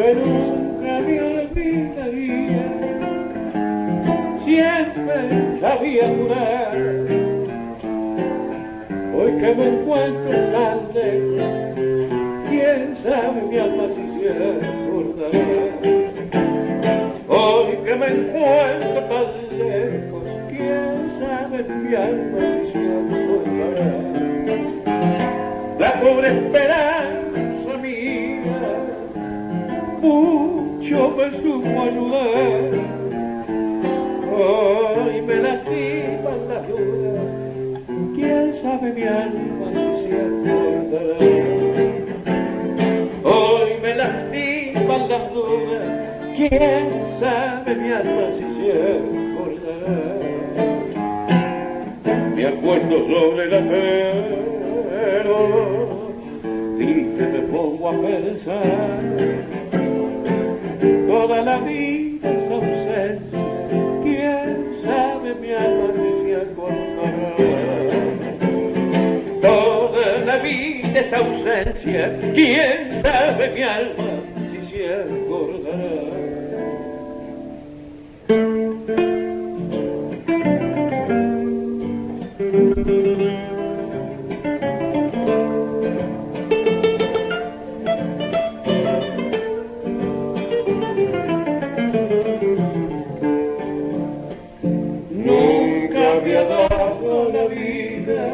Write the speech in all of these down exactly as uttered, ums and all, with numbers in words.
que nunca me olvidaría, siempre sabía jurar. Hoy que me encuentro tan lejos, quién sabe mi alma si se acordará. Hoy que me encuentro tan lejos, quién sabe mi alma si se acordará. La pobre esperanza mía mucho me supo ayudar. Hoy me lastiman las dudas, quién sabe mi alma si se acordará. Hoy me lastiman las dudas, quién sabe mi alma si se acordará. Me acuerdo sobre la pero triste me pongo a pensar. Toda la vida es ausencia, quién sabe mi alma si se acordará. Toda la vida es ausencia, quién sabe mi alma si se acordará. Había dado la vida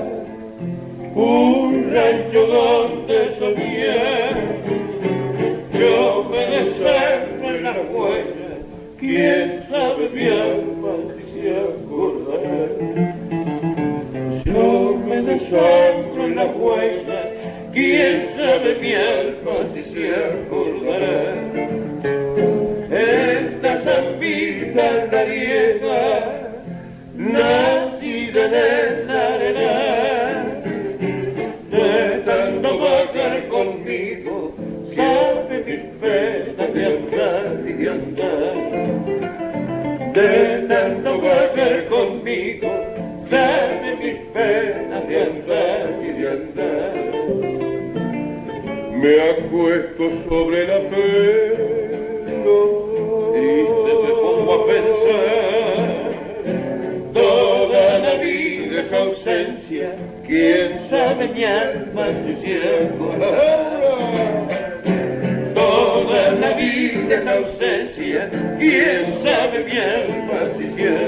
un rancho donde soñé, yo me descerro en las huellas, quién sabe mi alma si se acordará. Yo me descerro en las huellas, quién sabe mi alma si se acordará. Esta Zambita nariega, nacida en la arena, de tanto vagar conmigo, sabe mis penas de andar y de andar. De tanto vagar conmigo, sabe mis penas de andar y de andar. Me acuesto sobre la pelo, triste me pongo a pensar. Toda la vida es ausencia, quién sabe mi alma si se acordará. Toda la vida es ausencia, quién sabe mi alma si se acordará.